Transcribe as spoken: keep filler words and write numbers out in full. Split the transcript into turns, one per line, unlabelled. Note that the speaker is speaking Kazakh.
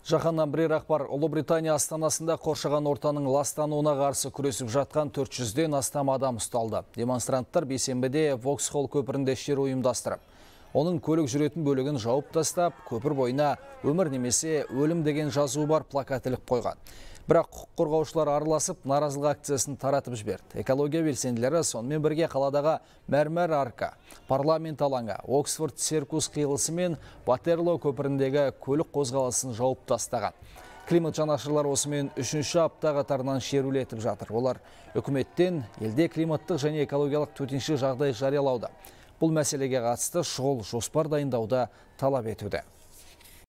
Жаһаннан бірер ақпар. Ұлыбритания астанасында қоршаған ортаның ластануына қарсы күресіп жатқан төрт жүзден астам адам ұсталды. Демонстранттар бейсенбіде Воксхолл көпірінде шеру ұйымдастырып, оның көлік жүретін бөлігін жауып тастап, көпір бойына өмір немесе өлім деген жазуы бар плакат іліп қойған. Бірақ құқық қорғаушылар араласып, наразылық акциясын таратып жіберді. Экология белсенділері сонымен бірге қаладағы мәрмәр арка, парламент алаңы, Оксфорд Серкус қиылысы мен Ватерлоо көпіріндегі көлік қозғалысын жауып тастаған. Климат жанашырлар осымен үшінші апта қатарынан шерулетіп жатыр. Олар үкіметтен елде климаттық және экологиялық төтенше жағдай жариялауда. Бұл мәселеге қатысты шұғыл жоспар дайындауды талап етуде.